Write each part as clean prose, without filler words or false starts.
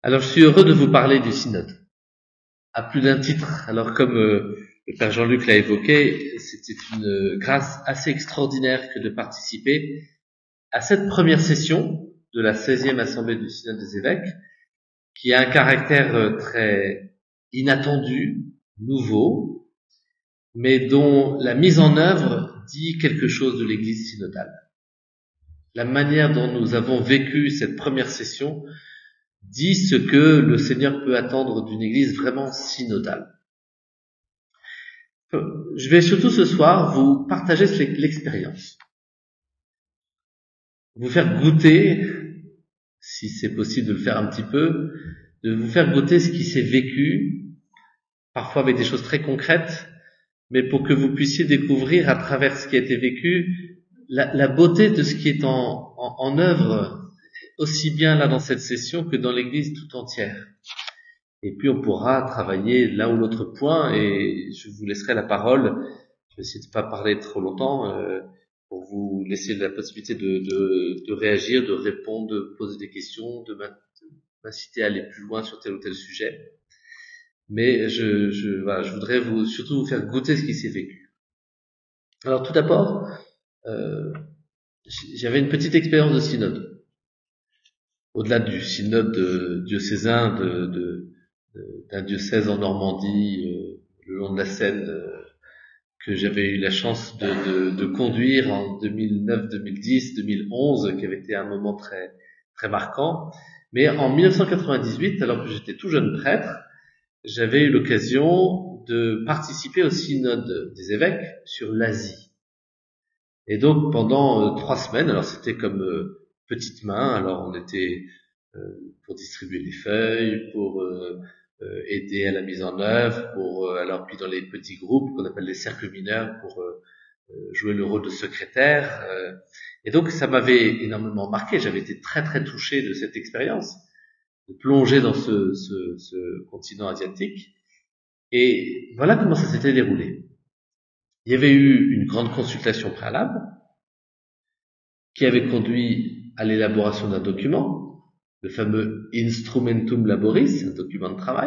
Alors, je suis heureux de vous parler du synode, à plus d'un titre. Alors, comme le Père Jean-Luc l'a évoqué, c'était une grâce assez extraordinaire que de participer à cette première session de la 16e Assemblée du Synode des évêques, qui a un caractère très inattendu, nouveau, mais dont la mise en œuvre dit quelque chose de l'Église synodale. La manière dont nous avons vécu cette première session dit ce que le Seigneur peut attendre d'une Église vraiment synodale. Je vais surtout ce soir vous partager l'expérience, vous faire goûter, si c'est possible de le faire un petit peu, de vous faire goûter ce qui s'est vécu, parfois avec des choses très concrètes, mais pour que vous puissiez découvrir à travers ce qui a été vécu la beauté de ce qui est en œuvre, aussi bien là dans cette session que dans l'Église tout entière. Et puis on pourra travailler l'un ou l'autre point, et je vous laisserai la parole. Je vais essayer de pas parler trop longtemps, pour vous laisser la possibilité de réagir, de répondre, de poser des questions, de m'inciter à aller plus loin sur tel ou tel sujet. Mais voilà, je voudrais surtout vous faire goûter ce qui s'est vécu. Alors tout d'abord, j'avais une petite expérience de synode. Au-delà du synode diocésain d'un diocèse en Normandie, le long de la Seine, que j'avais eu la chance de conduire en 2009, 2010, 2011, qui avait été un moment très, très marquant. Mais en 1998, alors que j'étais tout jeune prêtre, j'avais eu l'occasion de participer au synode des évêques sur l'Asie. Et donc pendant 3 semaines, alors c'était comme petite main, alors on était pour distribuer les feuilles, pour aider à la mise en œuvre, pour alors puis dans les petits groupes qu'on appelle les cercles mineurs, pour jouer le rôle de secrétaire. Et donc ça m'avait énormément marqué. J'avais été très très touché de cette expérience, de plonger dans ce continent asiatique. Et voilà comment ça s'était déroulé. Il y avait eu une grande consultation préalable qui avait conduit à l'élaboration d'un document, le fameux Instrumentum Laboris, un document de travail,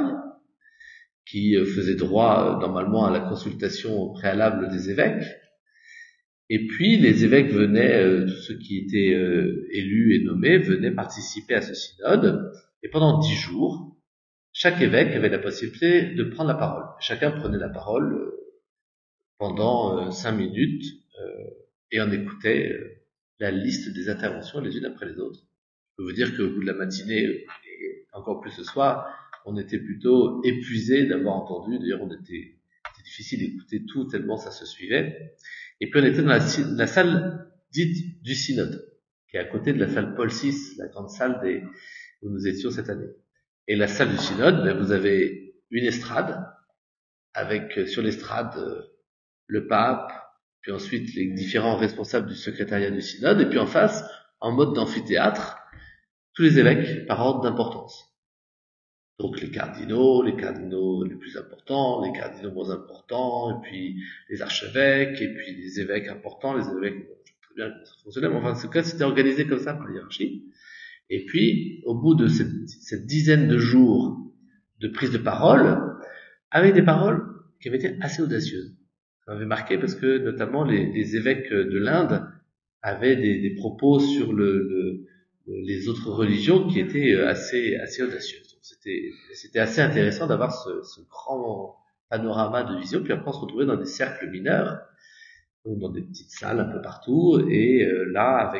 qui faisait droit normalement à la consultation préalable des évêques. Et puis les évêques venaient, tous ceux qui étaient élus et nommés, venaient participer à ce synode. Et pendant 10 jours, chaque évêque avait la possibilité de prendre la parole. Chacun prenait la parole pendant 5 minutes et on écoutait la liste des interventions les unes après les autres. Je peux vous dire qu'au bout de la matinée, et encore plus ce soir, on était plutôt épuisés d'avoir entendu. D'ailleurs, c'était difficile d'écouter tout tellement ça se suivait. Et puis on était dans la salle dite du synode, qui est à côté de la salle Paul VI, la grande salle où nous étions cette année. Et la salle du synode, vous avez une estrade, avec sur l'estrade le pape, puis ensuite les différents responsables du secrétariat du synode, et puis en face, en mode d'amphithéâtre, tous les évêques par ordre d'importance. Donc les cardinaux les plus importants, les cardinaux moins importants, et puis les archevêques, et puis les évêques importants, les évêques, je sais très bien comment ça fonctionnait, mais enfin, en tout cas, c'était organisé comme ça par hiérarchie. Et puis, au bout de cette dizaine de jours de prise de parole, avec des paroles qui avaient été assez audacieuses. Ça m'avait marqué parce que, notamment, les évêques de l'Inde avaient des propos sur les autres religions qui étaient assez audacieuses. Donc c'était assez intéressant d'avoir ce grand panorama de vision. Puis après, on se retrouvait dans des cercles mineurs, donc dans des petites salles un peu partout, et là, avec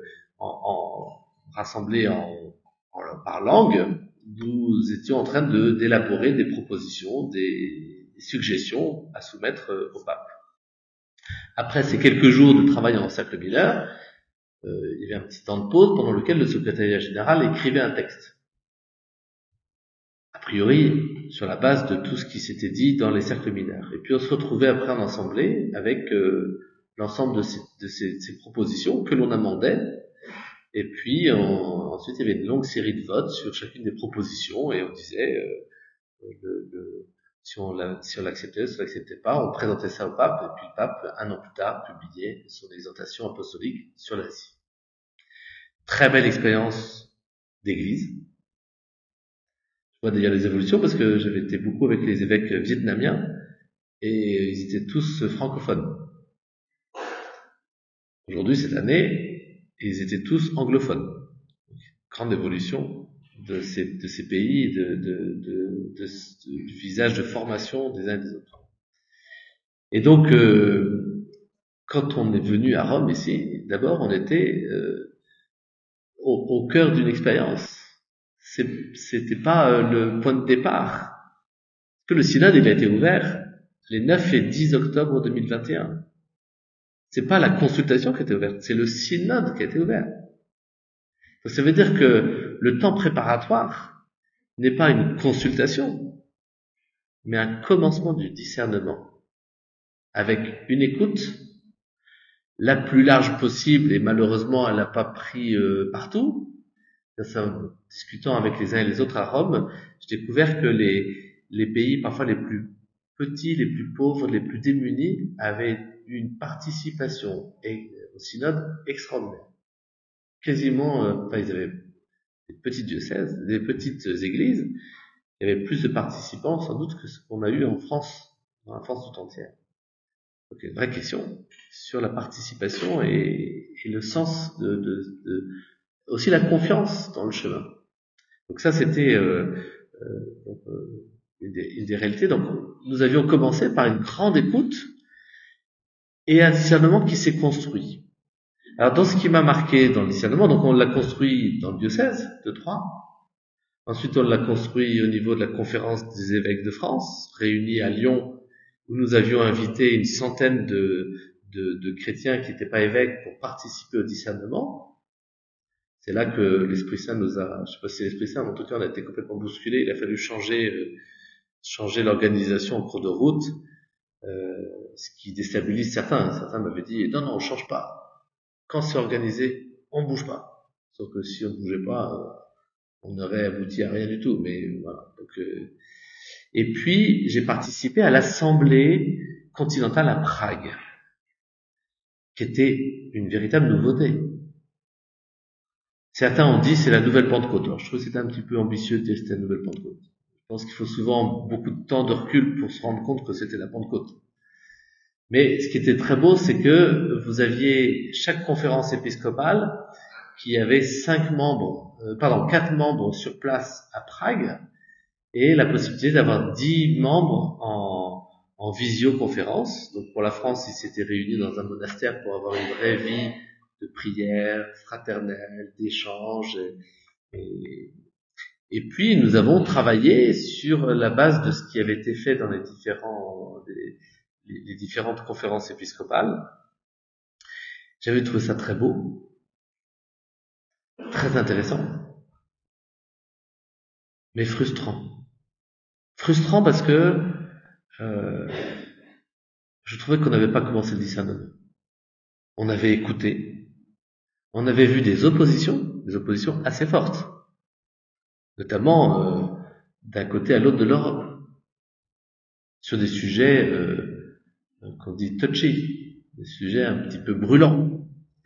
rassemblés par langue, nous étions en train d'élaborer des propositions, des suggestions à soumettre au pape. Après ces quelques jours de travail en cercle mineur, il y avait un petit temps de pause pendant lequel le secrétariat général écrivait un texte. A priori, sur la base de tout ce qui s'était dit dans les cercles mineurs. Et puis on se retrouvait après en assemblée avec l'ensemble de ces propositions que l'on amendait. Et puis ensuite il y avait une longue série de votes sur chacune des propositions et on disait si on l'acceptait, si on l'acceptait pas, on présentait ça au pape et puis le pape, un an plus tard, publiait son exhortation apostolique sur l'Asie. Très belle expérience d'église, vois d'ailleurs les évolutions parce que j'avais été beaucoup avec les évêques vietnamiens et ils étaient tous francophones. Aujourd'hui, cette année, ils étaient tous anglophones. Grande évolution de ces pays, du visage de formation des uns et des autres. Et donc, quand on est venu à Rome ici, d'abord, on était au cœur d'une expérience. C'était pas le point de départ. Parce que le synode, il a été ouvert les 9 et 10 octobre 2021. C'est pas la consultation qui a été ouverte, c'est le synode qui a été ouvert. Donc, ça veut dire que le temps préparatoire n'est pas une consultation, mais un commencement du discernement, avec une écoute la plus large possible, et malheureusement elle n'a pas pris partout. En discutant avec les uns et les autres à Rome, j'ai découvert que les pays parfois les plus petits, les plus pauvres, les plus démunis avaient une participation au synode extraordinaire. Quasiment, ils avaient des petites diocèses, des petites églises, il y avait plus de participants sans doute que ce qu'on a eu en France, dans la France tout entière. Donc une vraie question sur la participation et le sens aussi la confiance dans le chemin. Donc ça c'était une des réalités. Donc nous avions commencé par une grande écoute et un discernement qui s'est construit. Alors dans ce qui m'a marqué dans le discernement, donc on l'a construit dans le diocèse de Troyes. Ensuite, on l'a construit au niveau de la conférence des évêques de France, réunis à Lyon, où nous avions invité une centaine de chrétiens qui n'étaient pas évêques pour participer au discernement. C'est là que l'Esprit Saint nous a, je sais pas si c'est l'Esprit Saint, mais en tout cas, on a été complètement bousculé. Il a fallu changer l'organisation en cours de route, ce qui déstabilise certains. Certains m'avaient dit, non, on change pas. Quand c'est organisé, on bouge pas. Sauf que si on bougeait pas, on n'aurait abouti à rien du tout, mais voilà. Donc, et puis j'ai participé à l'Assemblée continentale à Prague, qui était une véritable nouveauté. Certains ont dit c'est la nouvelle Pentecôte. Alors je trouve que c'était un petit peu ambitieux de dire que c'était la nouvelle Pentecôte. Je pense qu'il faut souvent beaucoup de temps de recul pour se rendre compte que c'était la Pentecôte. Mais ce qui était très beau, c'est que vous aviez chaque conférence épiscopale qui avait 4 membres sur place à Prague, et la possibilité d'avoir 10 membres en visioconférence. Donc pour la France, ils s'étaient réunis dans un monastère pour avoir une vraie vie de prière fraternelle, d'échange. Et puis nous avons travaillé sur la base de ce qui avait été fait dans les différentes conférences épiscopales. J'avais trouvé ça très beau, très intéressant, mais frustrant. Frustrant parce que je trouvais qu'on n'avait pas commencé le discernement. On avait écouté, on avait vu des oppositions assez fortes, notamment d'un côté à l'autre de l'Europe, sur des sujets qu'on dit touchy, des sujets un petit peu brûlants.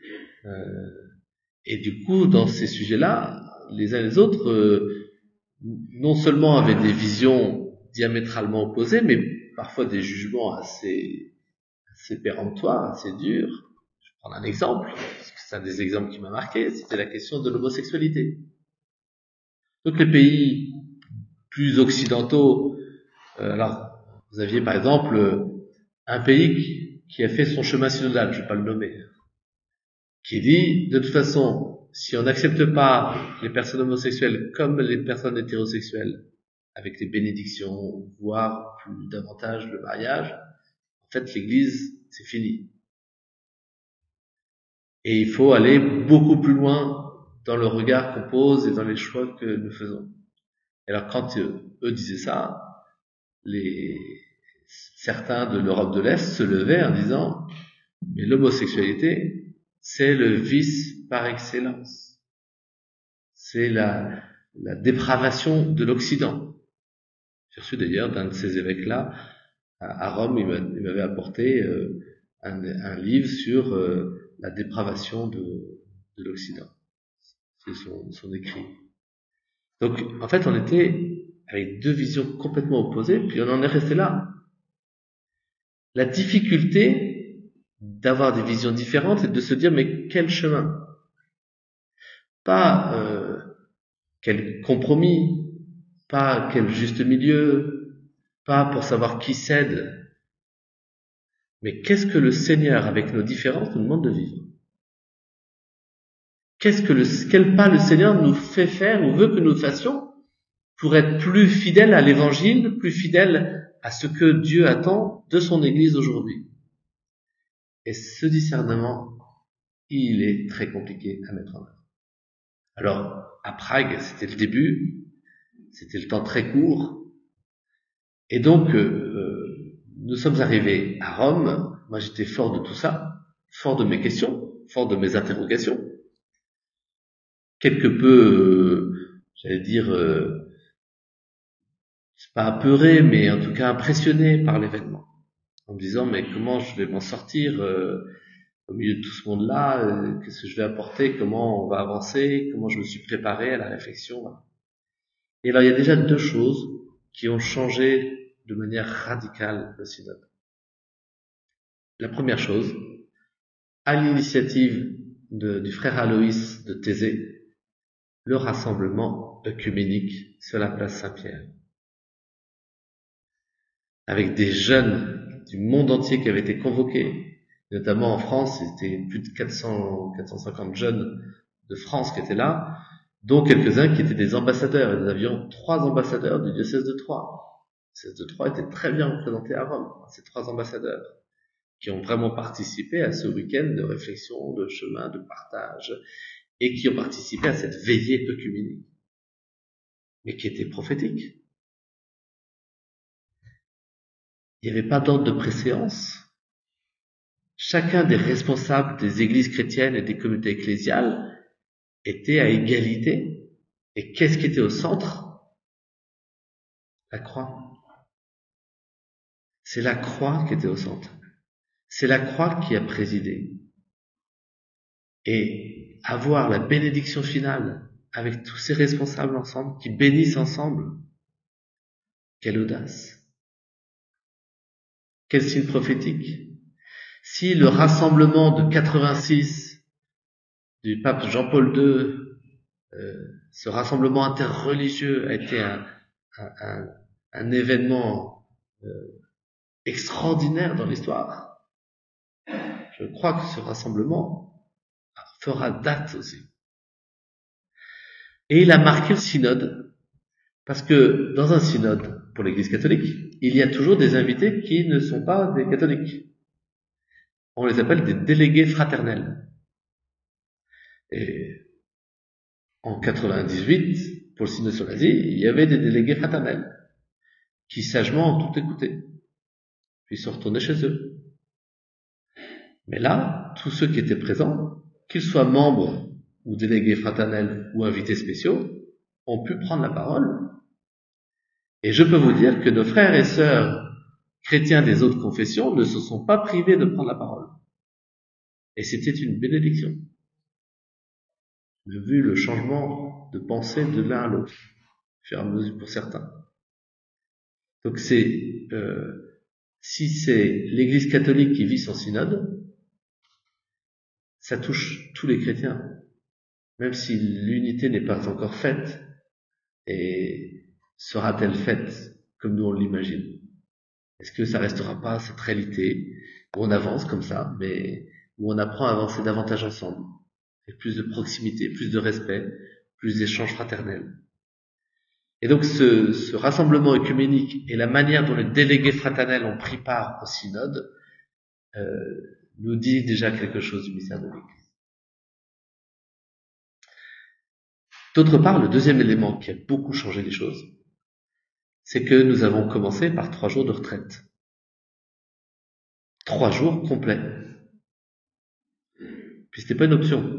Et du coup, dans ces sujets-là, les uns et les autres, non seulement avaient des visions diamétralement opposées, mais parfois des jugements assez péremptoires, assez durs. Je vais prendre un exemple, parce que c'est un des exemples qui m'a marqué, c'était la question de l'homosexualité. Donc les pays plus occidentaux, alors vous aviez par exemple un pays qui a fait son chemin synodal, je ne vais pas le nommer, qui dit de toute façon, si on n'accepte pas les personnes homosexuelles comme les personnes hétérosexuelles, avec les bénédictions, voire plus davantage le mariage, en fait l'Église, c'est fini. Et il faut aller beaucoup plus loin dans le regard qu'on pose et dans les choix que nous faisons. Et alors quand eux disaient ça, certains de l'Europe de l'Est se levaient en disant mais l'homosexualité, c'est le vice par excellence. C'est la dépravation de l'Occident. J'ai reçu d'ailleurs d'un de ces évêques-là à Rome, il m'avait apporté un livre sur la dépravation de l'Occident. C'est son écrit. Donc, en fait, on était avec deux visions complètement opposées, puis on en est resté là. La difficulté d'avoir des visions différentes et de se dire mais quel chemin? Pas quel compromis, pas quel juste milieu, pas pour savoir qui cède, mais qu'est-ce que le Seigneur, avec nos différences, nous demande de vivre? Quel pas le Seigneur nous fait faire ou veut que nous fassions pour être plus fidèles à l'évangile, plus fidèles à ce que Dieu attend de son Église aujourd'hui? Et ce discernement, il est très compliqué à mettre en œuvre. Alors, à Prague, c'était le début, c'était le temps très court, et donc nous sommes arrivés à Rome. Moi, j'étais fort de tout ça, fort de mes questions, fort de mes interrogations, quelque peu, j'allais dire, c'est pas apeuré, mais en tout cas impressionné par l'événement, en me disant mais comment je vais m'en sortir au milieu de tout ce monde-là, qu'est-ce que je vais apporter, comment on va avancer, comment je me suis préparé à la réflexion. Voilà. Et alors il y a déjà deux choses qui ont changé de manière radicale le synode. La première chose, à l'initiative du frère Aloïs de Thésée, le rassemblement œcuménique sur la place Saint-Pierre, avec des jeunes du monde entier qui avaient été convoqués, notamment en France. C'était plus de 450 jeunes de France qui étaient là, dont quelques-uns qui étaient des ambassadeurs. Et nous avions 3 ambassadeurs du diocèse de Troyes. Le diocèse de Troyes était très bien représenté à Rome, ces 3 ambassadeurs qui ont vraiment participé à ce week-end de réflexion, de chemin, de partage, et qui ont participé à cette veillée œcuménique, mais qui était prophétique. Il n'y avait pas d'ordre de préséance. Chacun des responsables des églises chrétiennes et des communautés ecclésiales était à égalité. Et qu'est-ce qui était au centre? La croix. C'est la croix qui était au centre. C'est la croix qui a présidé. Et avoir la bénédiction finale avec tous ces responsables ensemble, qui bénissent ensemble, quelle audace! Quel signe prophétique! Si le rassemblement de 86 du pape Jean-Paul II, ce rassemblement interreligieux a été un événement extraordinaire dans l'histoire, je crois que ce rassemblement fera date aussi. Et il a marqué le synode, parce que dans un synode, pour l'Église catholique, il y a toujours des invités qui ne sont pas des catholiques. On les appelle des délégués fraternels. Et en 98, pour le synode sur l'Asie, il y avait des délégués fraternels qui sagement ont tout écouté, puis sont retournés chez eux. Mais là, tous ceux qui étaient présents, qu'ils soient membres ou délégués fraternels ou invités spéciaux, ont pu prendre la parole. Et je peux vous dire que nos frères et sœurs chrétiens des autres confessions ne se sont pas privés de prendre la parole. Et c'était une bénédiction. J'ai vu le changement de pensée de l'un à l'autre, au fur et à mesure pour certains. Donc si c'est l'Église catholique qui vit son synode, ça touche tous les chrétiens, même si l'unité n'est pas encore faite. Et sera-t-elle faite comme nous on l'imagine? Est-ce que ça restera pas cette réalité où on avance comme ça, mais où on apprend à avancer davantage ensemble, avec plus de proximité, plus de respect, plus d'échanges fraternels? Et donc ce rassemblement œcuménique et la manière dont les délégués fraternels ont pris part au synode nous dit déjà quelque chose du mystère de l'Église. D'autre part, le deuxième élément qui a beaucoup changé les choses, c'est que nous avons commencé par 3 jours de retraite. 3 jours complets. Puis c'était pas une option.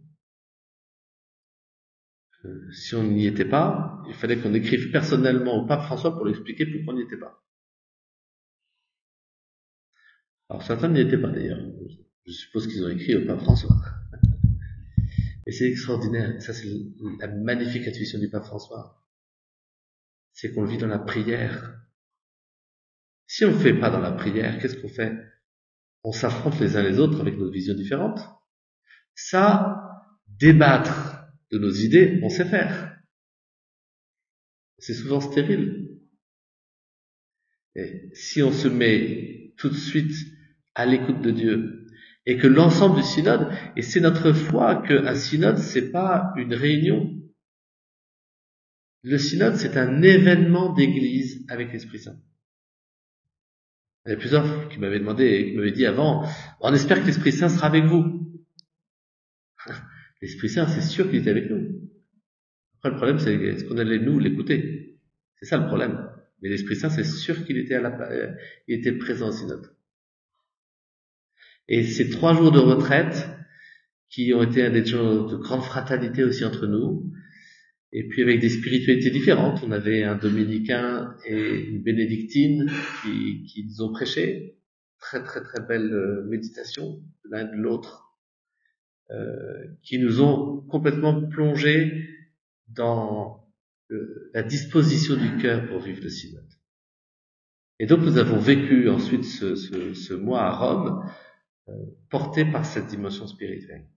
Si on n'y était pas, il fallait qu'on écrive personnellement au pape François pour lui expliquer pourquoi on n'y était pas. Alors certains n'y étaient pas d'ailleurs. Je suppose qu'ils ont écrit au pape François. Et c'est extraordinaire. Ça, c'est la magnifique intuition du pape François. c'est qu'on le vit dans la prière. Si on ne le fait pas dans la prière, qu'est-ce qu'on fait? On s'affronte les uns les autres avec nos visions différentes. Ça, débattre de nos idées, on sait faire. C'est souvent stérile. Et si on se met tout de suite à l'écoute de Dieu, et que l'ensemble du synode, et c'est notre foi qu'un synode, c'est pas une réunion. Le synode, c'est un événement d'église avec l'Esprit Saint. Il y a plusieurs qui m'avaient demandé, qui m'avaient dit avant, on espère que l'Esprit Saint sera avec vous. L'Esprit Saint, c'est sûr qu'il était avec nous. Après, le problème, c'est est-ce qu'on allait nous l'écouter? C'est ça le problème. Mais l'Esprit Saint, c'est sûr qu'il était il était présent au synode. Et ces 3 jours de retraite, qui ont été des jours de grande fraternité aussi entre nous, et puis avec des spiritualités différentes. On avait un dominicain et une bénédictine qui nous ont prêché. Très très très belle méditation, l'un de l'autre, qui nous ont complètement plongé dans la disposition du cœur pour vivre le synode. Et donc nous avons vécu ensuite ce mois à Rome, porté par cette dimension spirituelle.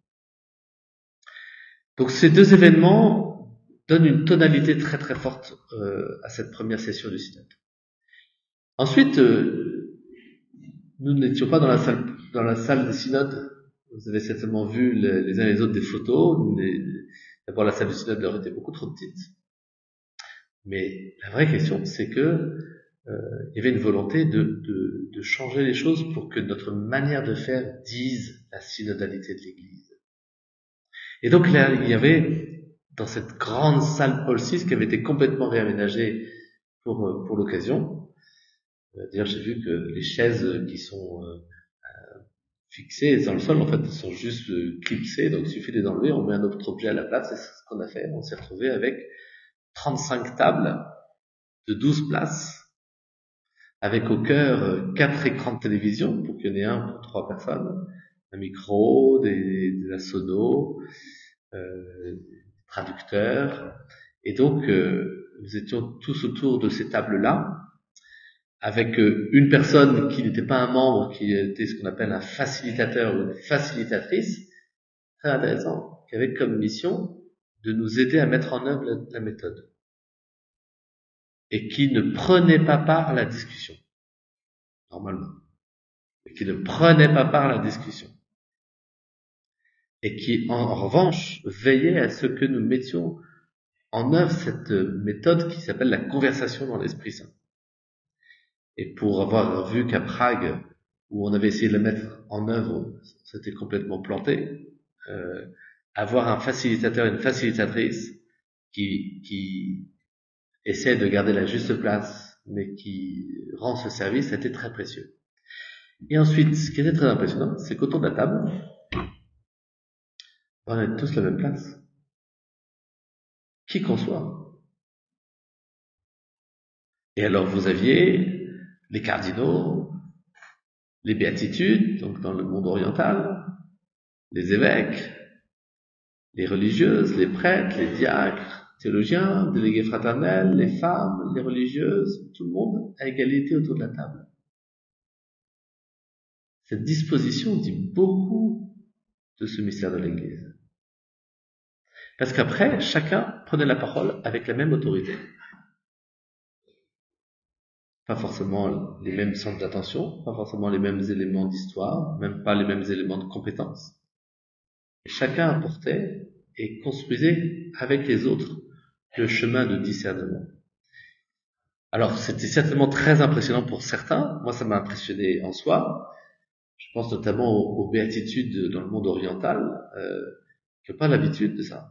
Donc ces 2 événements donnent une tonalité très très forte à cette première session du synode. Ensuite, nous n'étions pas dans la salle du synode. Vous avez certainement vu les uns et les autres des photos. D'abord, la salle du synode leur était beaucoup trop petite. Mais la vraie question, c'est que il y avait une volonté de changer les choses pour que notre manière de faire dise la synodalité de l'Église. Et donc là, il y avait dans cette grande salle Paul VI qui avait été complètement réaménagée pour l'occasion. D'ailleurs, j'ai vu que les chaises qui sont fixées dans le sol, en fait, sont juste clipsées, donc il suffit de les enlever, on met un autre objet à la place, c'est ce qu'on a fait. On s'est retrouvé avec 35 tables de 12 places, avec au cœur 4 écrans de télévision, pour qu'il y en ait un pour 3 personnes, un micro, de la sono, traducteurs, et donc nous étions tous autour de ces tables-là, avec une personne qui n'était pas un membre, qui était ce qu'on appelle un facilitateur ou une facilitatrice, très intéressant, qui avait comme mission de nous aider à mettre en œuvre la méthode, et qui ne prenait pas part à la discussion, normalement, et qui ne prenait pas part à la discussion, et qui en revanche veillait à ce que nous mettions en œuvre cette méthode qui s'appelle la conversation dans l'Esprit Saint. Et pour avoir vu qu'à Prague, où on avait essayé de la mettre en œuvre, c'était complètement planté, avoir un facilitateur et une facilitatrice qui essaie de garder la juste place, mais qui rend ce service, c'était très précieux. Et ensuite, ce qui était très impressionnant, c'est qu'autour de la table, on est tous à la même place. Qui qu'on soit. Et alors vous aviez les cardinaux, les béatitudes, donc dans le monde oriental, les évêques, les religieuses, les prêtres, les diacres, théologiens, délégués fraternels, les femmes, les religieuses, tout le monde à égalité autour de la table. Cette disposition dit beaucoup de ce mystère de l'Église. Parce qu'après, chacun prenait la parole avec la même autorité. Pas forcément les mêmes centres d'attention, pas forcément les mêmes éléments d'histoire, même pas les mêmes éléments de compétences. Et chacun apportait et construisait avec les autres le chemin de discernement. Alors, c'était certainement très impressionnant pour certains. Moi, ça m'a impressionné en soi. Je pense notamment aux béatitudes dans le monde oriental, qui n'ont pas l'habitude de ça.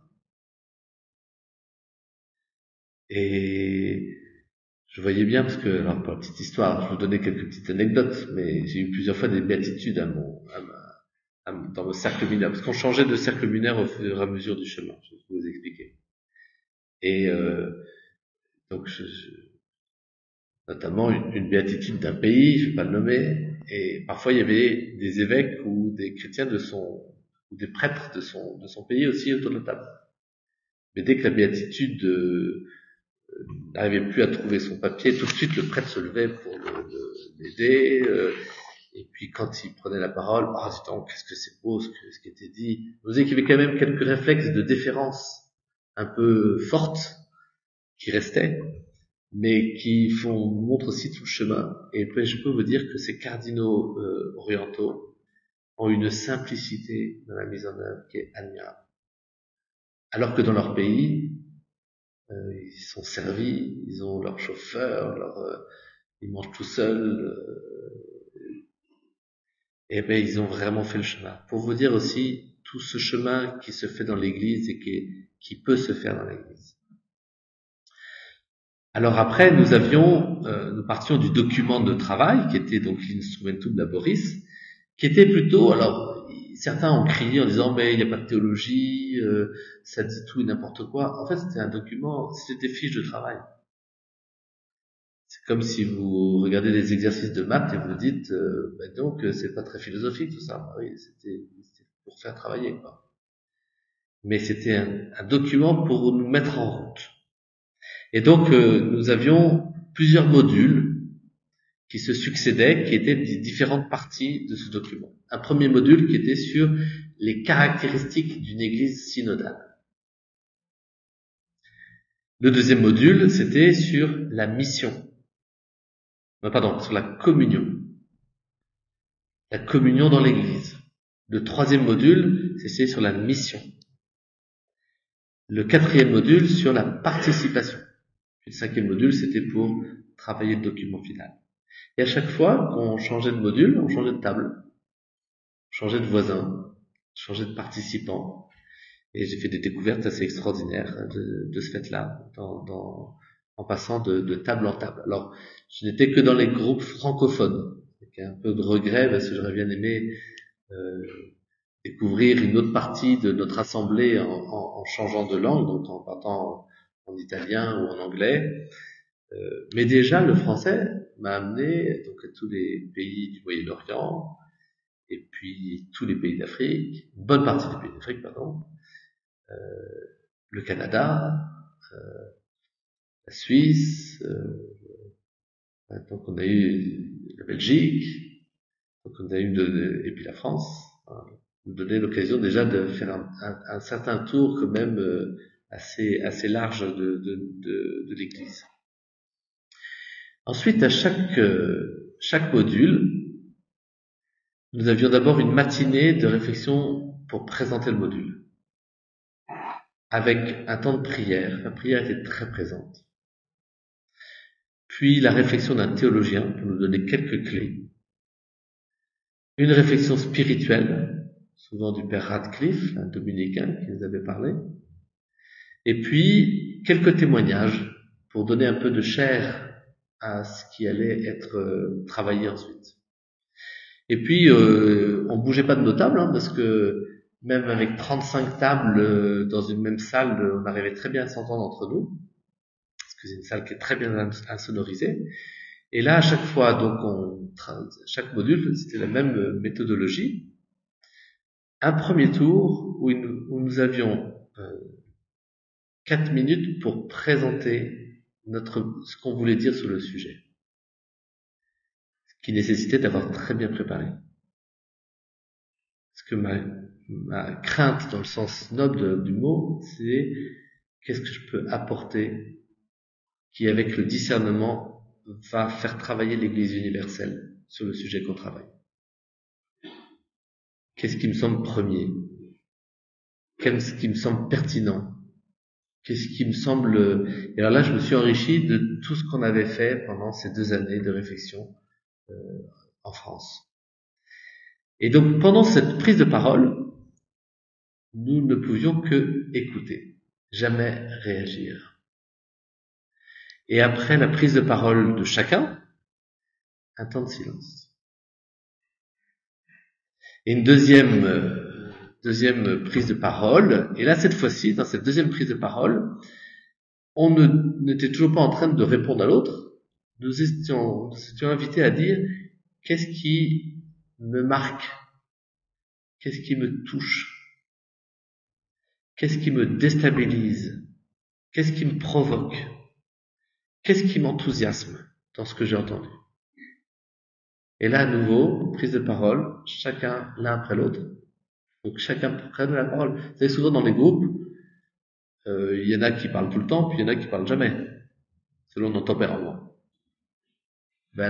Et je voyais bien, parce que, alors, pour la petite histoire, je vous donnais quelques petites anecdotes, mais j'ai eu plusieurs fois des béatitudes dans mon cercle lunaire, parce qu'on changeait de cercle lunaire au fur et à mesure du chemin, je vais vous expliquer. Et donc, notamment une béatitude d'un pays, je vais pas le nommer, et parfois il y avait des évêques ou des chrétiens ou des prêtres de son pays aussi autour de la table. Mais dès que la béatitude n'arrivait plus à trouver son papier, tout de suite le prêtre se levait pour l'aider, et puis quand il prenait la parole, dis donc, qu'est-ce que c'est beau ce qui était dit. Vous voyez qu'il y avait quand même quelques réflexes de déférence un peu fortes qui restaient, mais qui montrent aussi tout le chemin. Et puis je peux vous dire que ces cardinaux orientaux ont une simplicité dans la mise en œuvre qui est admirable. Alors que dans leur pays, ils sont servis, ils ont leur chauffeur, ils mangent tout seuls, et ben ils ont vraiment fait le chemin. Pour vous dire aussi tout ce chemin qui se fait dans l'Église et qui peut se faire dans l'Église. Alors après, nous partions du document de travail qui était donc l'Instrumentum Laboris, qui était plutôt, alors certains ont crié en disant mais il n'y a pas de théologie, ça dit tout et n'importe quoi. En fait, c'était un document, c'était des fiches de travail. C'est comme si vous regardez des exercices de maths et vous dites donc c'est pas très philosophique tout ça. Oui, c'était pour faire travailler quoi. Mais c'était un document pour nous mettre en route. Et donc nous avions plusieurs modules qui se succédaient, qui étaient des différentes parties de ce document. Un premier module qui était sur les caractéristiques d'une église synodale. Le deuxième module, c'était sur la mission. Sur la communion. La communion dans l'église. Le troisième module, c'était sur la mission. Le quatrième module, sur la participation. Puis le cinquième module, c'était pour travailler le document final. Et à chaque fois qu'on changeait de module, on changeait de table, on changeait de voisin, on changeait de participant. Et j'ai fait des découvertes assez extraordinaires de ce fait-là, en passant de table en table. Alors, je n'étais que dans les groupes francophones, avec un peu de regret parce que j'aurais bien aimé découvrir une autre partie de notre assemblée en changeant de langue, donc en partant en italien ou en anglais. Mais déjà, le français m'a amené donc à tous les pays du Moyen-Orient, et puis tous les pays d'Afrique, une bonne partie des pays d'Afrique, le Canada, la Suisse, donc on a eu la Belgique, donc on a eu et puis la France, nous donnait l'occasion déjà de faire un certain tour quand même assez large de l'Église. Ensuite, à chaque module, nous avions d'abord une matinée de réflexion pour présenter le module, avec un temps de prière. La prière était très présente. Puis la réflexion d'un théologien pour nous donner quelques clés. Une réflexion spirituelle, souvent du père Radcliffe, un dominicain qui nous avait parlé. Et puis quelques témoignages pour donner un peu de chair à ce qui allait être travaillé ensuite. Et puis on bougeait pas de nos tables, parce que même avec 35 tables dans une même salle, on arrivait très bien à s'entendre entre nous, parce que c'est une salle qui est très bien insonorisée. Et là, à chaque fois, donc chaque module, c'était la même méthodologie. Un premier tour où nous avions 4 minutes pour présenter ce qu'on voulait dire sur le sujet, ce qui nécessitait d'avoir très bien préparé. Parce que ma crainte, dans le sens noble du mot, c'est qu'est-ce que je peux apporter qui, avec le discernement, va faire travailler l'Église universelle sur le sujet qu'on travaille. Qu'est-ce qui me semble premier? Qu'est-ce qui me semble pertinent? Qu'est-ce qui me semble... Et alors là, je me suis enrichi de tout ce qu'on avait fait pendant ces 2 années de réflexion en France. Et donc, pendant cette prise de parole, nous ne pouvions que écouter, jamais réagir. Et après la prise de parole de chacun, un temps de silence. Et une deuxième prise de parole, et là, cette fois-ci, dans cette deuxième prise de parole, on n'était toujours pas en train de répondre à l'autre. Nous étions invités à dire qu'est-ce qui me marque, qu'est-ce qui me touche, qu'est-ce qui me déstabilise, qu'est-ce qui me provoque. qu'est-ce qui m'enthousiasme dans ce que j'ai entendu? Et là, à nouveau, prise de parole, chacun l'un après l'autre. Donc chacun prenne la parole. Vous savez, souvent dans les groupes, il y en a qui parlent tout le temps, puis il y en a qui parlent jamais, selon notre tempérament. Ben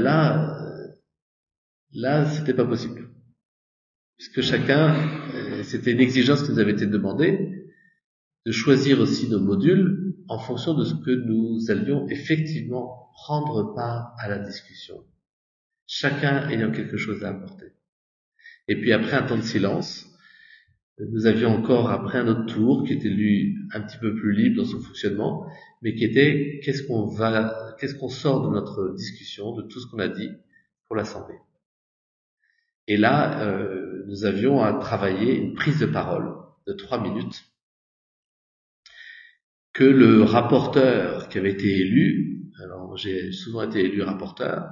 là, c'était pas possible. Puisque chacun, c'était une exigence qui nous avait été demandée, de choisir aussi nos modules en fonction de ce que nous allions effectivement prendre part à la discussion. Chacun ayant quelque chose à apporter. Et puis après un temps de silence, nous avions encore après un autre tour qui était lui un petit peu plus libre dans son fonctionnement, mais qui était qu'est-ce qu'on sort de notre discussion, de tout ce qu'on a dit pour l'assemblée. Et là, nous avions à travailler une prise de parole de 3 minutes que le rapporteur qui avait été élu, alors j'ai souvent été élu rapporteur,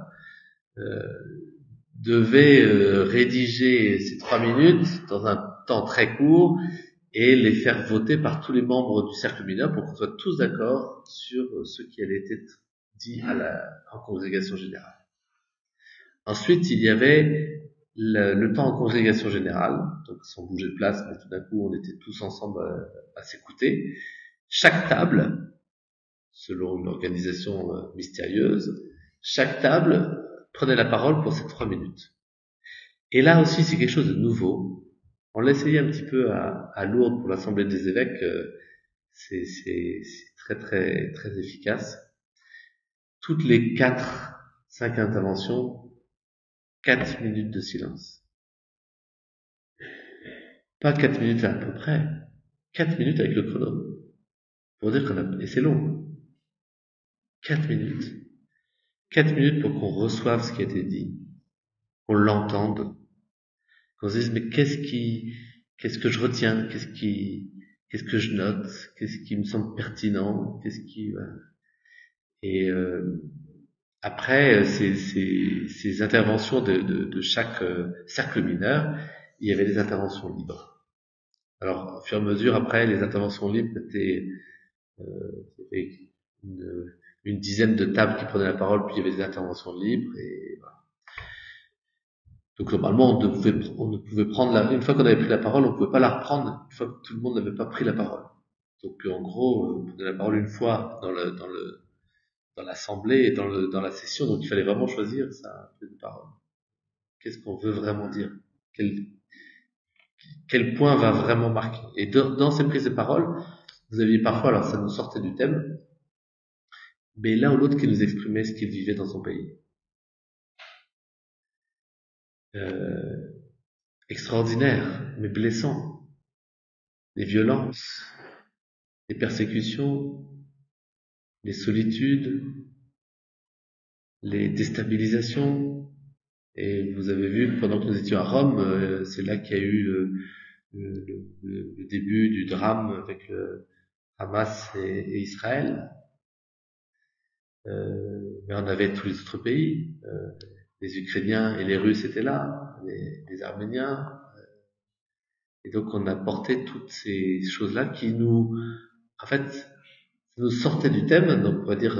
devait rédiger ces 3 minutes dans un temps très court et les faire voter par tous les membres du cercle mineur pour qu'on soit tous d'accord sur ce qui allait être dit en congrégation générale. Ensuite, il y avait le temps en congrégation générale, donc sans bouger de place, mais tout d'un coup, on était tous ensemble à s'écouter. Chaque table, selon une organisation mystérieuse, chaque table prenait la parole pour ces 3 minutes. Et là aussi, c'est quelque chose de nouveau. On l'a essayé un petit peu à Lourdes pour l'Assemblée des évêques. C'est très, très, très efficace. Toutes les 5 interventions, 4 minutes de silence. Pas 4 minutes à peu près. 4 minutes avec le chrono. Pour dire et c'est long. 4 minutes. 4 minutes pour qu'on reçoive ce qui a été dit. Qu'on l'entende. Qu'on se dise, mais qu'est-ce que je retiens? Qu'est-ce que je note? Qu'est-ce qui me semble pertinent? Et après ces interventions de chaque cercle mineur, il y avait des interventions libres. Alors, au fur et à mesure, après, les interventions libres étaient une dizaine de tables qui prenaient la parole, puis il y avait des interventions libres, et voilà. Donc normalement, on ne pouvait prendre une fois qu'on avait pris la parole, on ne pouvait pas la reprendre une fois que tout le monde n'avait pas pris la parole. Donc en gros, on prenait la parole une fois dans l'assemblée et dans la session, donc il fallait vraiment choisir sa prise de parole. Qu'est-ce qu'on veut vraiment dire? Quel point va vraiment marquer? Et dans ces prises de parole, vous aviez parfois, alors ça nous sortait du thème, mais l'un ou l'autre qui nous exprimait ce qu'il vivait dans son pays. Extraordinaire, mais blessant. Les violences, les persécutions, les solitudes, les déstabilisations. Et vous avez vu, pendant que nous étions à Rome, c'est là qu'il y a eu le début du drame avec Hamas et Israël. Mais on avait tous les autres pays. Les Ukrainiens et les Russes étaient là, les Arméniens. Et donc on a porté toutes ces choses-là qui en fait, nous sortaient du thème. Donc on va dire,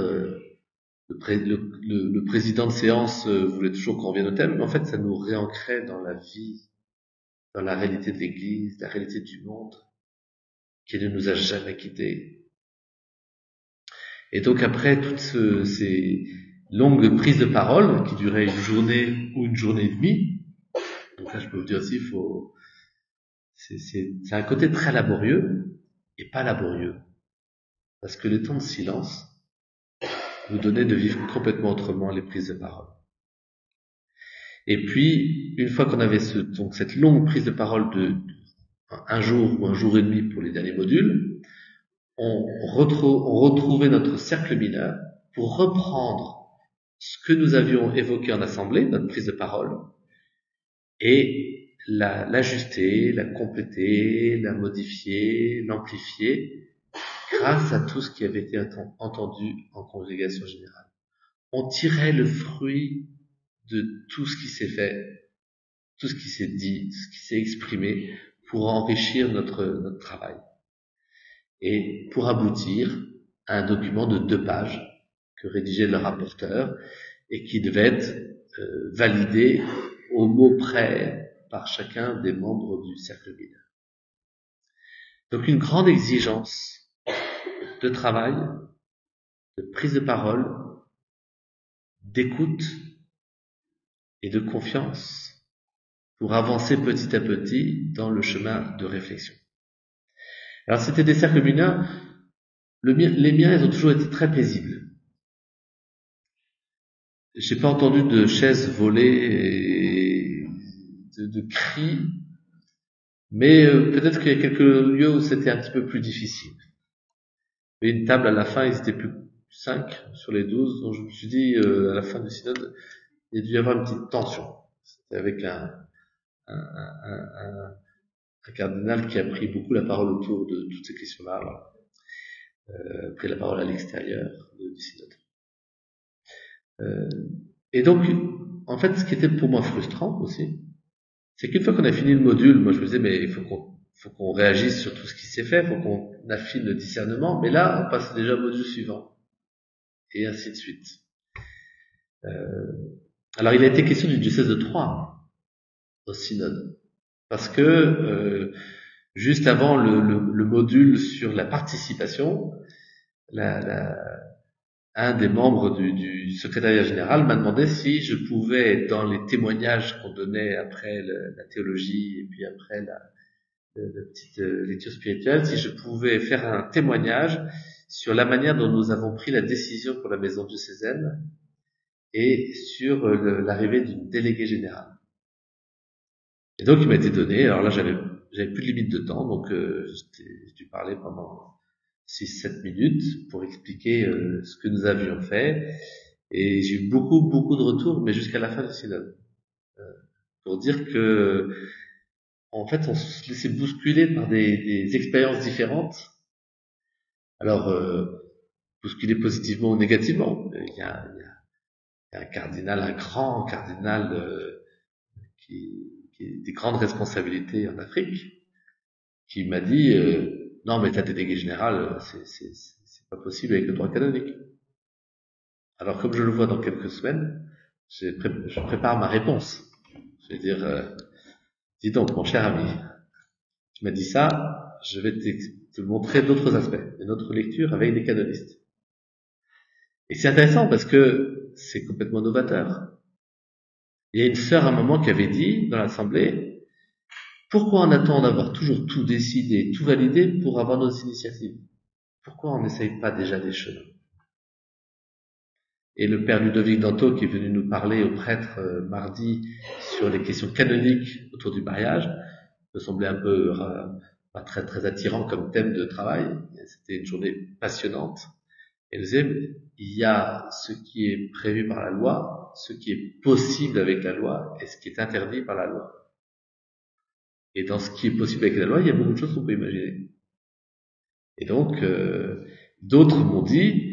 le président de séance voulait toujours qu'on revienne au thème, mais en fait ça nous réancrait dans la vie, dans la réalité de l'Église, la réalité du monde, qui ne nous a jamais quittés. Et donc après toutes ces longues prises de parole qui duraient une journée ou une journée et demie, donc là je peux vous dire aussi, c'est un côté très laborieux et pas laborieux, parce que les temps de silence nous donnaient de vivre complètement autrement les prises de parole. Et puis une fois qu'on avait cette longue prise de parole de un jour ou un jour et demi pour les derniers modules, on retrouvait notre cercle mineur pour reprendre ce que nous avions évoqué en assemblée, notre prise de parole, et l'ajuster, la compléter, la modifier, l'amplifier, grâce à tout ce qui avait été entendu en congrégation générale. On tirait le fruit de tout ce qui s'est fait, tout ce qui s'est dit, ce qui s'est exprimé, pour enrichir notre travail. Et pour aboutir à un document de 2 pages, que rédigeait le rapporteur et qui devait être validé au mot près par chacun des membres du cercle mineur. Donc une grande exigence de travail, de prise de parole, d'écoute et de confiance pour avancer petit à petit dans le chemin de réflexion. Alors c'était des cercles mineurs, les miens ils ont toujours été très paisibles. J'ai pas entendu de chaises volées et de cris, mais peut-être qu'il y a quelques lieux où c'était un petit peu plus difficile. Mais une table à la fin, ils étaient plus 5 sur les 12, donc je me suis dit à la fin du synode, il y a dû y avoir une petite tension. C'était avec un cardinal qui a pris beaucoup la parole autour de toutes ces questions-là, pris la parole à l'extérieur du synode. Et donc, en fait, ce qui était pour moi frustrant aussi, c'est qu'une fois qu'on a fini le module, moi je me disais, mais il faut qu'on réagisse sur tout ce qui s'est fait, il faut qu'on affine le discernement, mais là, on passe déjà au module suivant. Et ainsi de suite. Alors, il a été question du diocèse de Troyes au synode. Parce que, juste avant le module sur la participation, un des membres du secrétariat général m'a demandé si je pouvais, dans les témoignages qu'on donnait après la théologie et puis après la petite lecture spirituelle, si je pouvais faire un témoignage sur la manière dont nous avons pris la décision pour la maison diocésaine et sur l'arrivée d'une déléguée générale. Et donc il m'a été donné, alors là j'avais plus de limite de temps, donc j'ai dû parler pendant 6-7 minutes pour expliquer ce que nous avions fait, et j'ai eu beaucoup de retours, mais jusqu'à la fin du synode, pour dire que en fait on se laissait bousculer par des expériences différentes. Alors bousculer positivement ou négativement. Il y a un cardinal, un grand cardinal qui a des grandes responsabilités en Afrique, qui m'a dit non mais ta délégué général c'est pas possible avec le droit canonique. Alors comme je le vois dans quelques semaines, je prépare ma réponse. Je vais dire dis donc mon cher ami, tu m'as dit ça, je vais te montrer d'autres aspects, une autre lecture avec des canonistes. Et c'est intéressant parce que c'est complètement novateur. Il y a une sœur à un moment qui avait dit dans l'assemblée, pourquoi on attend d'avoir toujours tout décidé, tout validé pour avoir nos initiatives? Pourquoi on n'essaye pas déjà des chemins? Et le père Ludovic Danto, qui est venu nous parler au prêtre mardi sur les questions canoniques autour du mariage, me semblait un peu pas très attirant comme thème de travail. C'était une journée passionnante. Et nous disait, il y a ce qui est prévu par la loi, ce qui est possible avec la loi et ce qui est interdit par la loi. Et dans ce qui est possible avec la loi, il y a beaucoup de choses qu'on peut imaginer. Et donc, d'autres m'ont dit,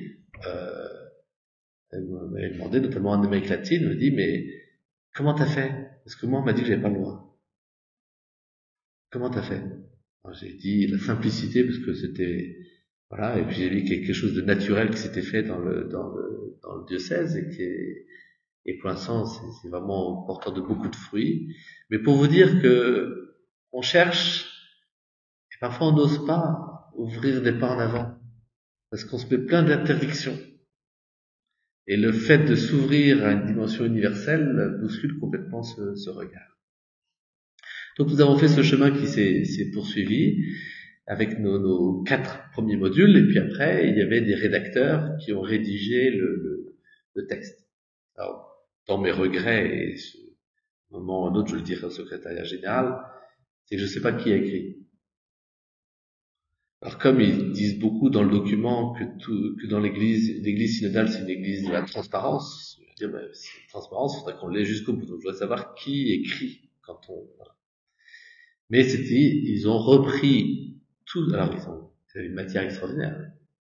elle m'avait demandé, notamment en Amérique latine, me dit, mais comment t'as fait? Parce que moi, on m'a dit que j'avais pas le droit. Comment t'as fait? Alors, j'ai dit la simplicité, parce que c'était, voilà, et puis j'ai vu quelque chose de naturel qui s'était fait dans le diocèse et pour l'instant, c'est vraiment porteur de beaucoup de fruits. Mais pour vous dire que on cherche, et parfois on n'ose pas ouvrir des pas en avant, parce qu'on se met plein d'interdictions. Et le fait de s'ouvrir à une dimension universelle bouscule complètement ce regard. Donc nous avons fait ce chemin qui s'est poursuivi avec nos 4 premiers modules, et puis après, il y avait des rédacteurs qui ont rédigé le texte. Alors, dans mes regrets, et ce moment ou un autre, je le dirai au secrétariat général, c'est que je ne sais pas qui a écrit. Alors, comme ils disent beaucoup dans le document que dans l'église synodale, c'est une église de la transparence, je veux dire, c'est une transparence, il faudrait qu'on l'ait jusqu'au bout. Donc, je dois savoir qui écrit quand on, voilà. Mais ils ont repris tout, alors ils ont une matière extraordinaire.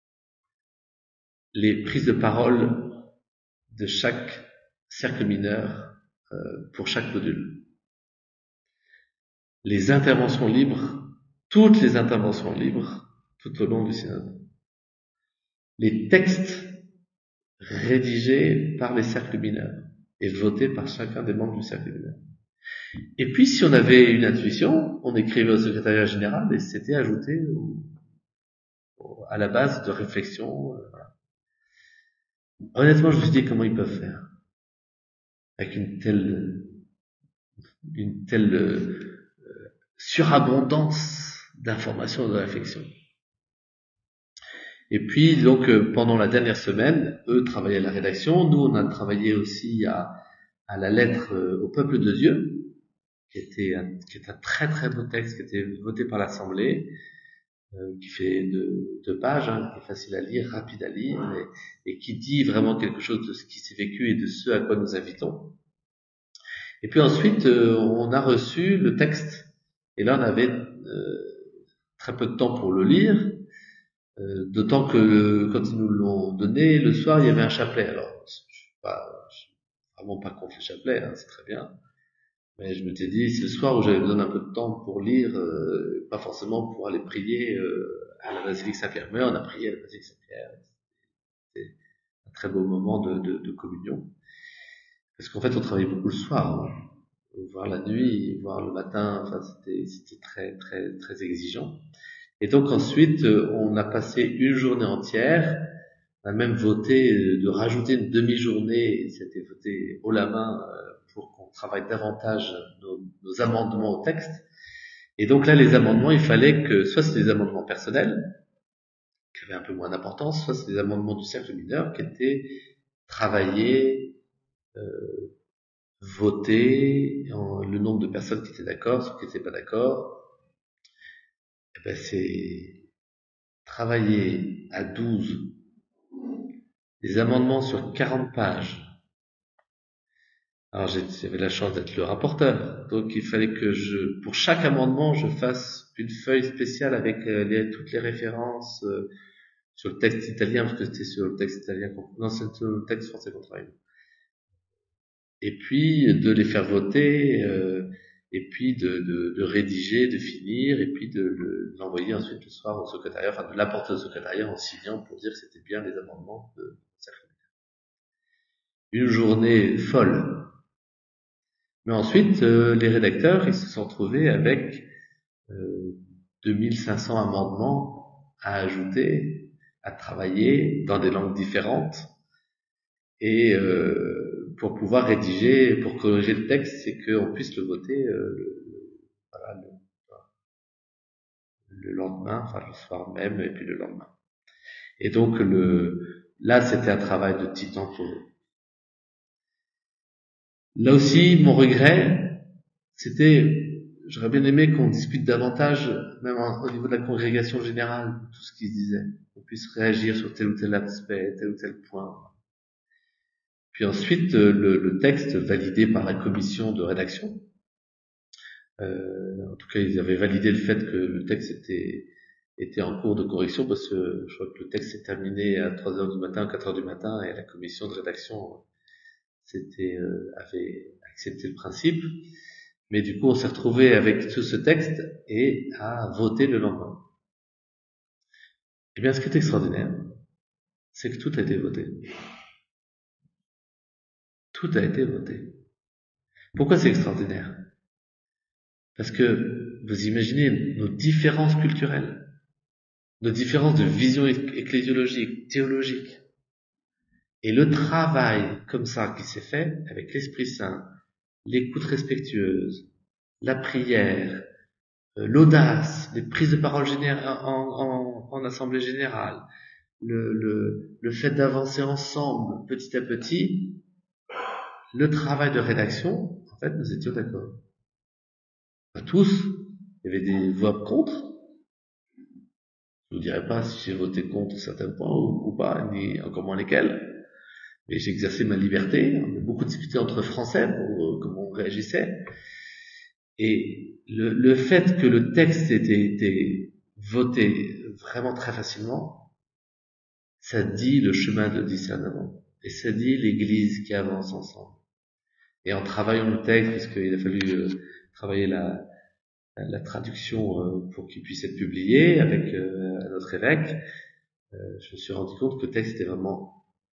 Les prises de parole de chaque cercle mineur pour chaque module. Les interventions libres, toutes les interventions libres tout au long du synode. Les textes rédigé par les cercles mineurs et voté par chacun des membres du cercle mineur. Et puis, si on avait une intuition, on écrivait au secrétariat général et c'était ajouté à la base de réflexion. Honnêtement, je me suis dit comment ils peuvent faire avec une telle surabondance d'informations et de réflexions. Et puis, donc, pendant la dernière semaine, eux travaillaient à la rédaction. Nous, on a travaillé aussi à la lettre au peuple de Dieu, qui est un très très beau texte, qui a été voté par l'Assemblée, qui fait 2 pages, qui est facile à lire, rapide à lire, et qui dit vraiment quelque chose de ce qui s'est vécu et de ce à quoi nous invitons. Et puis ensuite, on a reçu le texte, et là on avait très peu de temps pour le lire, d'autant que quand ils nous l'ont donné, le soir il y avait un chapelet. Alors, je suis vraiment pas contre le chapelet, hein, c'est très bien. Mais je m'étais dit, c'est le soir où j'avais besoin d'un peu de temps pour lire, pas forcément pour aller prier à la basilique Saint-Pierre. Mais on a prié à la basilique Saint-Pierre. C'était un très beau moment de communion. Parce qu'en fait, on travaillait beaucoup le soir, hein. Voire la nuit, voire le matin. Enfin, c'était très, très, très exigeant. Et donc ensuite, on a passé une journée entière. On a même voté de rajouter une demi-journée. C'était voté haut la main pour qu'on travaille davantage nos amendements au texte. Et donc là, les amendements, il fallait que soit c'est des amendements personnels, qui avaient un peu moins d'importance, soit c'est des amendements du cercle mineur qui étaient travaillés, votés, le nombre de personnes qui étaient d'accord, ceux qui n'étaient pas d'accord. Et ben c'est travailler à 12 des amendements sur 40 pages. Alors j'avais la chance d'être le rapporteur, donc il fallait que pour chaque amendement, je fasse une feuille spéciale avec toutes les références sur le texte italien, parce que c'était sur le texte italien, non, c'est sur le texte français qu'on travaille. Et puis de les faire voter, et puis de rédiger, de finir, et puis de l'envoyer ensuite le soir au secrétariat, enfin de l'apporter au secrétariat en signant pour dire que c'était bien les amendements de cercle. Une journée folle. Mais ensuite, les rédacteurs, ils se sont retrouvés avec 2500 amendements à ajouter, à travailler dans des langues différentes, et pour pouvoir rédiger, pour corriger le texte, c'est qu'on puisse le voter le lendemain, enfin le soir même, et puis le lendemain. Et donc là, c'était un travail de titan pour eux. Là aussi, mon regret, c'était, j'aurais bien aimé qu'on discute davantage, même au niveau de la congrégation générale, tout ce qui se disait, qu'on puisse réagir sur tel ou tel aspect, tel ou tel point. Puis ensuite, le texte validé par la commission de rédaction. En tout cas, ils avaient validé le fait que le texte était en cours de correction, parce que je crois que le texte s'est terminé à 3h du matin, 4h du matin, et la commission de rédaction avait accepté le principe. Mais du coup, on s'est retrouvé avec tout ce texte et à voter le lendemain. Eh bien, ce qui est extraordinaire, c'est que tout a été voté. Tout a été voté. Pourquoi c'est extraordinaire? Parce que vous imaginez nos différences culturelles, nos différences de vision ecclésiologique, théologique, et le travail comme ça qui s'est fait avec l'Esprit Saint, l'écoute respectueuse, la prière, l'audace, les prises de parole en assemblée générale, le fait d'avancer ensemble petit à petit, le travail de rédaction, en fait, nous étions d'accord. Pas tous, il y avait des voix contre. Je vous dirai pas si j'ai voté contre certains points ou pas, ni encore moins lesquels. Mais j'ai exercé ma liberté. On a beaucoup discuté entre Français pour comment on réagissait. Et le fait que le texte ait été voté vraiment très facilement, ça dit le chemin de discernement. Et ça dit l'Église qui avance ensemble. Et en travaillant le texte, parce qu'il a fallu travailler la traduction pour qu'il puisse être publié avec notre évêque, je me suis rendu compte que le texte était vraiment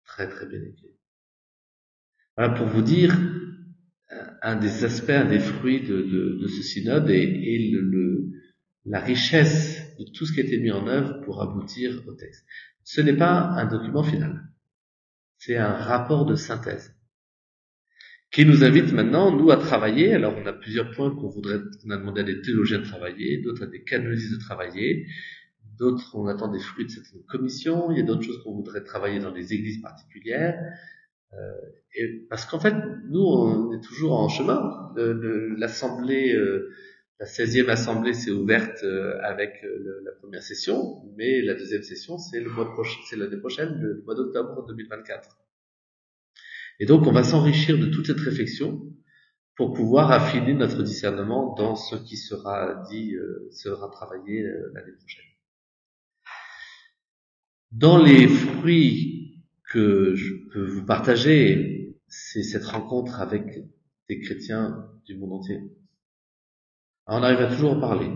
très très bien écrit. Voilà pour vous dire un des aspects, un des fruits de ce synode et la richesse de tout ce qui a été mis en œuvre pour aboutir au texte. Ce n'est pas un document final, c'est un rapport de synthèse qui nous invite maintenant, nous, à travailler. Alors, on a plusieurs points qu'on a demandé à des théologiens de travailler, d'autres à des canonistes de travailler, d'autres, on attend des fruits de cette commission, il y a d'autres choses qu'on voudrait travailler dans des églises particulières, et parce qu'en fait, nous, on est toujours en chemin. L'assemblée, la 16e assemblée s'est ouverte avec la première session, mais la deuxième session, c'est le mois prochain, c'est l'année prochaine, le mois d'octobre 2024. Et donc, on va s'enrichir de toute cette réflexion pour pouvoir affiner notre discernement dans ce qui sera dit, sera travaillé l'année prochaine. Dans les fruits que je peux vous partager, c'est cette rencontre avec des chrétiens du monde entier. Alors, on arrive à toujours en parler.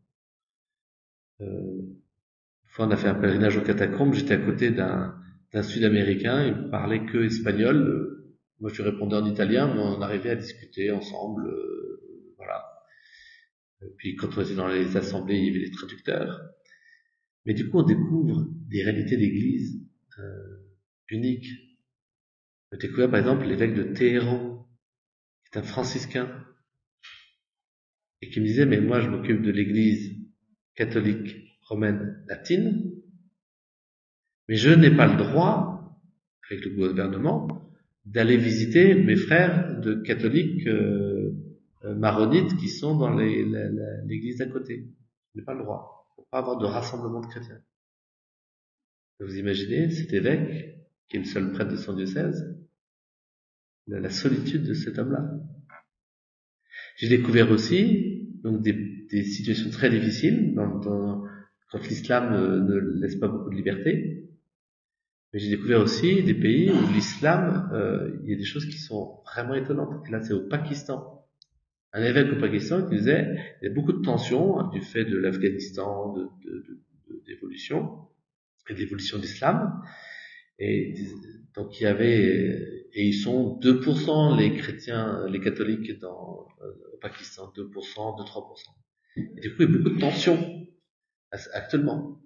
Une fois, on a fait un pèlerinage aux catacombes, j'étais à côté d'un Sud-Américain, il parlait que espagnol. Moi, je lui répondais en italien, mais on arrivait à discuter ensemble, voilà. Et puis, quand on était dans les assemblées, il y avait des traducteurs. Mais du coup, on découvre des réalités d'église uniques. J'ai découvert, par exemple, l'évêque de Téhéran, qui est un franciscain, et qui me disait, mais moi, je m'occupe de l'église catholique romaine latine, mais je n'ai pas le droit, avec le gouvernement, d'aller visiter mes frères de catholiques maronites qui sont dans l'église d'à côté. Je n'ai pas le droit. Il ne faut pas avoir de rassemblement de chrétiens. Vous imaginez cet évêque, qui est le seul prêtre de son diocèse, la solitude de cet homme-là. J'ai découvert aussi donc des situations très difficiles quand l'islam ne laisse pas beaucoup de liberté. Mais j'ai découvert aussi des pays où l'islam, il y a des choses qui sont vraiment étonnantes. Et là, c'est au Pakistan. Un évêque au Pakistan qui disait, il y a beaucoup de tensions du fait de l'Afghanistan, d'évolution et d'évolution d'islam. Et donc il y avait, et ils sont 2% les chrétiens, les catholiques au Pakistan, 2%, 2-3%. Et du coup, il y a beaucoup de tensions actuellement.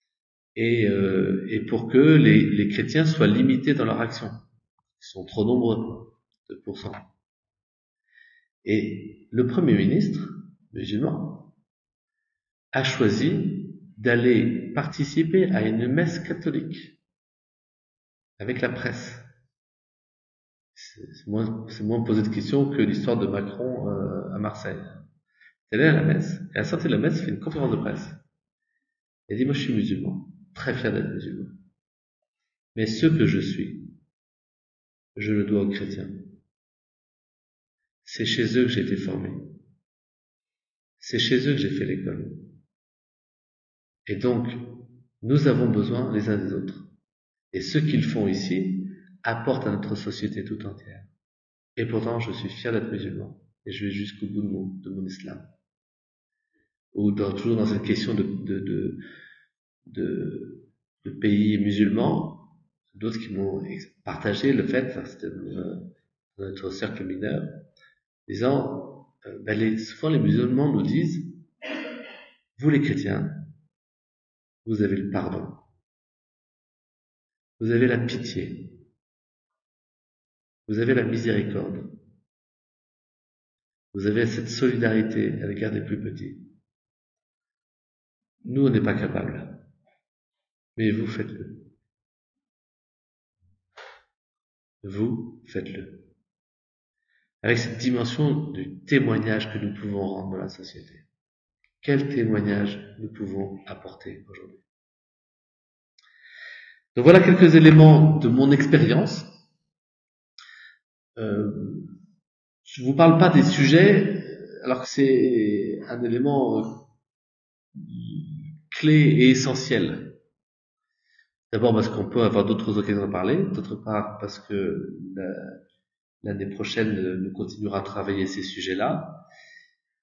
Et pour que les chrétiens soient limités dans leur action. Ils sont trop nombreux, 2%. Et le Premier ministre musulman a choisi d'aller participer à une messe catholique avec la presse. C'est moins posé de questions que l'histoire de Macron à Marseille. Elle est à la messe, et à la sortie de la messe, il fait une conférence de presse. Il dit, moi je suis musulman, très fier d'être musulman. Mais ce que je suis, je le dois aux chrétiens. C'est chez eux que j'ai été formé. C'est chez eux que j'ai fait l'école. Et donc, nous avons besoin les uns des autres. Et ce qu'ils font ici apporte à notre société tout entière. Et pourtant, je suis fier d'être musulman. Et je vais jusqu'au bout de mon islam. Ou toujours dans cette question de pays musulmans, d'autres qui m'ont partagé le fait, c'était notre cercle mineur, disant, souvent les musulmans nous disent, vous les chrétiens, vous avez le pardon, vous avez la pitié, vous avez la miséricorde, vous avez cette solidarité à l'égard des plus petits. Nous, on n'est pas capables, mais vous faites-le. Vous faites-le. Avec cette dimension du témoignage que nous pouvons rendre dans la société. Quel témoignage nous pouvons apporter aujourd'hui? Donc voilà quelques éléments de mon expérience. Je vous parle pas des sujets, alors que c'est un élément clé et essentiel. D'abord parce qu'on peut avoir d'autres occasions de parler, d'autre part parce que l'année prochaine nous continuera à travailler ces sujets-là,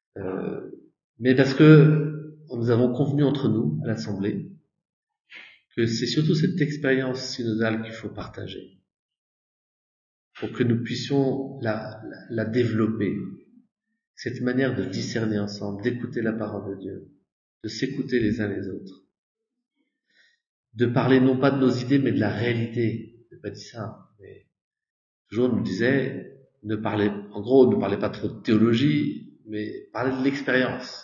mais parce que nous avons convenu entre nous à l'Assemblée que c'est surtout cette expérience synodale qu'il faut partager pour que nous puissions la développer. Cette manière de discerner ensemble, d'écouter la parole de Dieu, de s'écouter les uns les autres, de parler non pas de nos idées mais de la réalité. Je n'ai pas dit ça, mais toujours on nous disait ne parlez pas trop de théologie, mais parlez de l'expérience.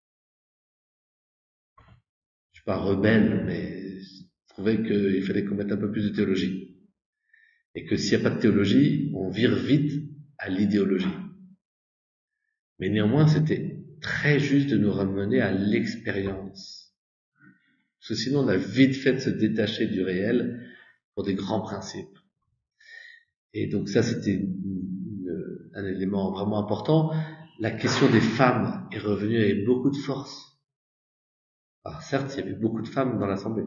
Je suis pas rebelle, mais je trouvais qu'il fallait qu'on mette un peu plus de théologie. Et que s'il n'y a pas de théologie, on vire vite à l'idéologie. Mais néanmoins, c'était très juste de nous ramener à l'expérience. Parce que sinon, on a vite fait de se détacher du réel pour des grands principes. Et donc ça, c'était un élément vraiment important. La question des femmes est revenue avec beaucoup de force. Alors certes, il y avait beaucoup de femmes dans l'Assemblée.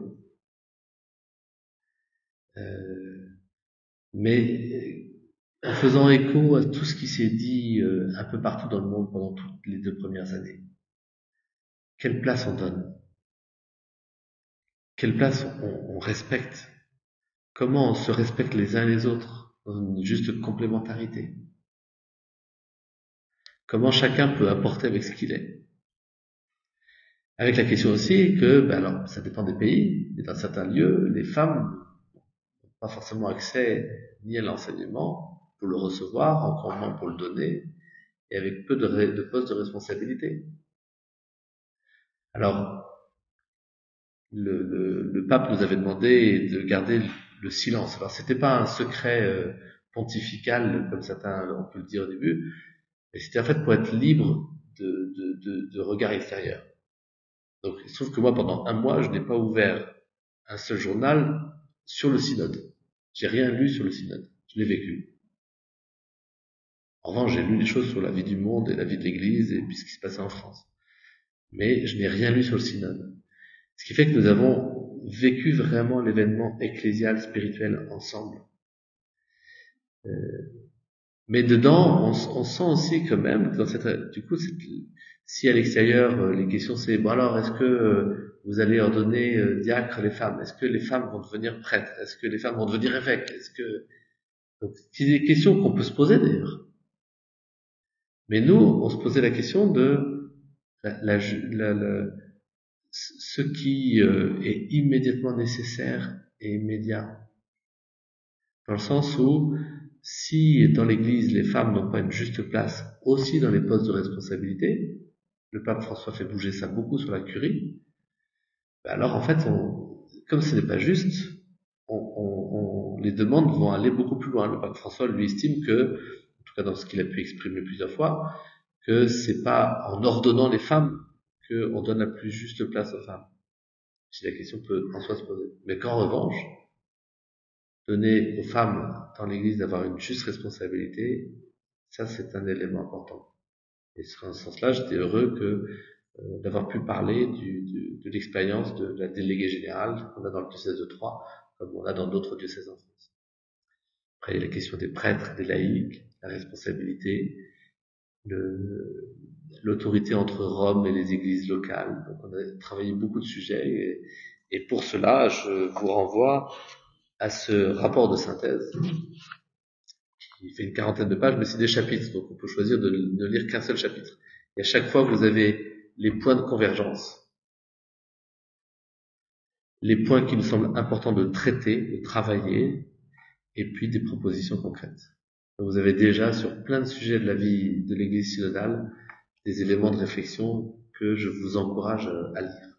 Mais en faisant écho à tout ce qui s'est dit un peu partout dans le monde pendant toutes les 2 premières années. Quelle place on donne? Quelle place on respecte? Comment on se respecte les uns les autres dans une juste complémentarité? Comment chacun peut apporter avec ce qu'il est? Avec la question aussi que, alors, ça dépend des pays, mais dans certains lieux, les femmes n'ont pas forcément accès ni à l'enseignement pour le recevoir, encore moins pour le donner, et avec peu de postes de responsabilité. Alors, le pape nous avait demandé de garder le silence. Alors, c'était pas un secret pontifical, comme certains ont pu le dire au début, mais c'était en fait pour être libre de regard extérieur. Donc, il se trouve que moi, pendant 1 mois, je n'ai pas ouvert un seul journal sur le synode. J'ai rien lu sur le synode. Je l'ai vécu. En revanche, j'ai lu des choses sur la vie du monde et la vie de l'Église et puis ce qui se passait en France. Mais je n'ai rien lu sur le synode. Ce qui fait que nous avons vécu vraiment l'événement ecclésial, spirituel ensemble. Mais dedans, on sent aussi quand même, si à l'extérieur, les questions c'est, bon alors, est-ce que vous allez ordonner diacre les femmes? Est-ce que les femmes vont devenir prêtres? Est-ce que les femmes vont devenir évêques? Donc, c'est des questions qu'on peut se poser d'ailleurs. Mais nous, on se posait la question de ce qui est immédiatement nécessaire et immédiat. Dans le sens où, si dans l'Église les femmes n'ont pas une juste place aussi dans les postes de responsabilité, le pape François fait bouger ça beaucoup sur la curie, alors en fait, comme ce n'est pas juste, les demandes vont aller beaucoup plus loin. Le pape François lui estime que, en tout cas dans ce qu'il a pu exprimer plusieurs fois, que c'est pas en ordonnant les femmes qu'on donne la plus juste place aux femmes. Si la question peut en soi se poser. Mais qu'en revanche, donner aux femmes dans l'Église d'avoir une juste responsabilité, ça c'est un élément important. Et dans ce sens-là, j'étais heureux d'avoir pu parler de l'expérience de la déléguée générale qu'on a dans le diocèse de Troyes, comme on a dans d'autres diocèses en France. Après, il y a la question des prêtres, des laïcs, la responsabilité, l'autorité entre Rome et les églises locales. Donc on a travaillé beaucoup de sujets et pour cela, je vous renvoie à ce rapport de synthèse qui fait une 40aine de pages, mais c'est des chapitres, donc on peut choisir de ne lire qu'un seul chapitre. Et à chaque fois, vous avez les points de convergence, les points qui nous semblent importants de traiter, de travailler, et puis des propositions concrètes. Donc vous avez déjà, sur plein de sujets de la vie de l'Église synodale, des éléments de réflexion que je vous encourage à lire.